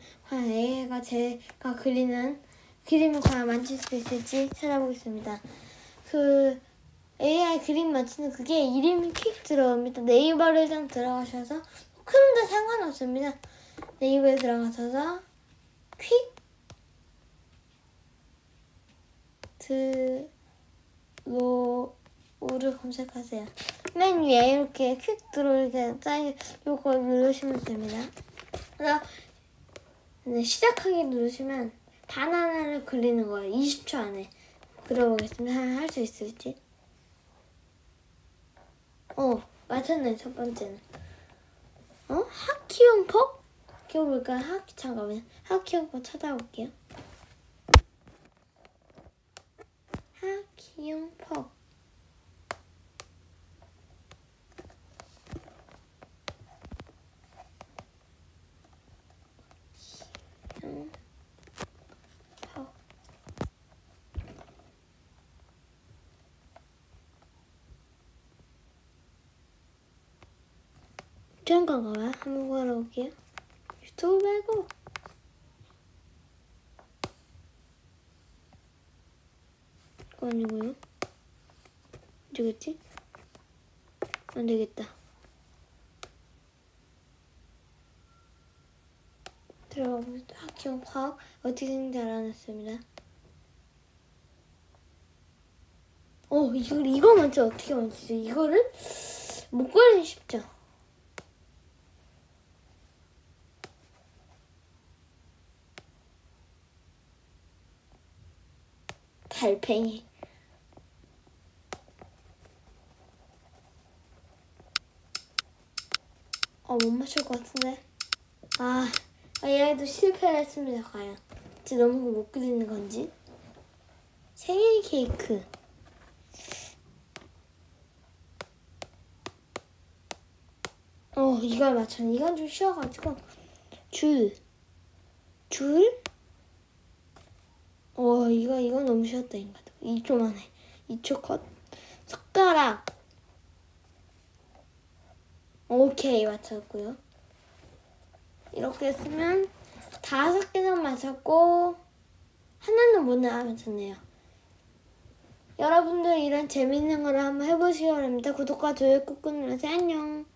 과연 AI가 제가 그리는 그림을 과연 맞출 수 있을지 찾아보겠습니다. 그 AI 그림 맞추는 그게 이름이 퀵 들어옵니다. 네이버를 일단 들어가셔서 그런데 상관없습니다. 네이버에 들어가셔서 퀵 드로우를 검색하세요. 맨 위에 이렇게 퀵 드로우 이렇게 짜이 요거 누르시면 됩니다. 그래서 시작하기 누르시면 바나나를 그리는 거예요. 20초 안에. 그려보겠습니다. 할 수 있을지. 맞췄네. 첫 번째는. 하키용퍽? 껴볼까요? 잠깐만요. 하키용퍽 찾아볼게요. 하키용퍽. 잠깐만 한번 걸어볼게요. 유튜브 말고 이거 아니고요. 되겠지? 안 되겠다. 들어가보겠습니다. 학교 과학 어떻게 생긴지 알아냈습니다. 이거 먼저 어떻게 만지죠? 이거를 못 그리기 쉽죠? 달팽이. 못 맞출 것 같은데. 얘도 실패를 했습니다. 과연 진짜 너무 못 그리는 건지. 생일 케이크. 이걸 맞췄네. 이건 좀 쉬워가지고 줄. 이거 너무 쉬웠다. 인가 2초 만에 2초 컷. 숟가락. 오케이, 맞췄고요. 이렇게 했으면 5개는 맞췄고 하나는 못 맞췄네요. 여러분들 이런 재밌는 거를 한번 해보시기 바랍니다. 구독과 좋아요 꾹 눌러주세요. 안녕.